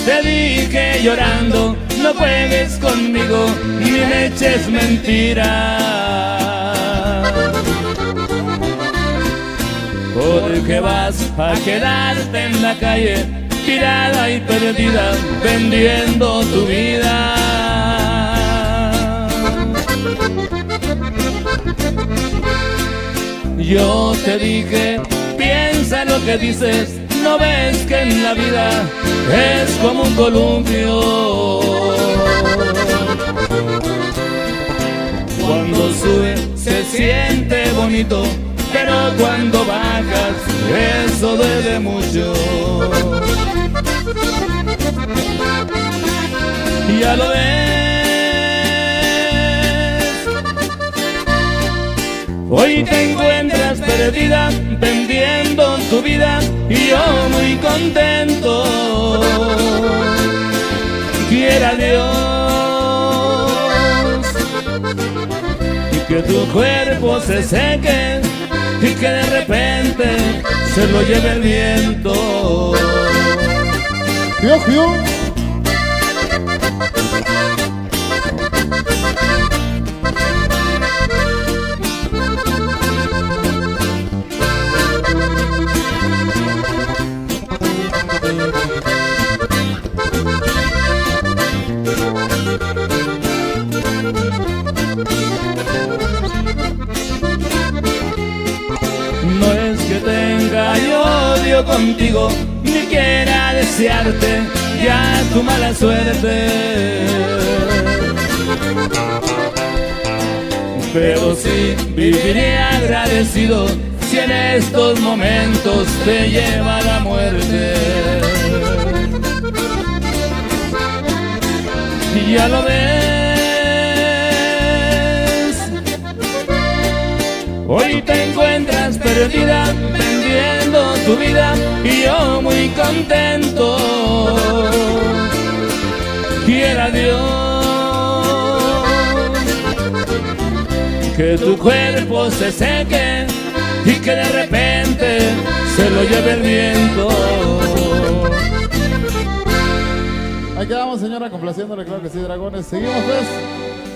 te dije llorando, no juegues conmigo ni me eches mentiras, porque vas a quedarte en la calle, tirada y perdida, vendiendo tu vida. Yo te dije, piensa lo que dices, no ves que en la vida es como un columpio. Cuando sube se siente bonito, pero cuando bajas eso duele mucho. Ya lo ves, hoy te encuentras perdida, vendiendo tu vida, y yo muy contento. Quiera Dios y que tu cuerpo se seque y que de repente se lo lleve el viento. No es que tenga yo odio contigo, ni quiera desearte ya tu mala suerte, pero sí viviré agradecido si en estos momentos te lleva la muerte. Ya lo ves, hoy te encuentras perdida, vendiendo tu vida, y yo muy contento. Quiera Dios que tu cuerpo se seque y que de repente se lo lleve el viento. Ahí quedamos, señora, complaciéndole, claro que sí, dragones. Seguimos, pues.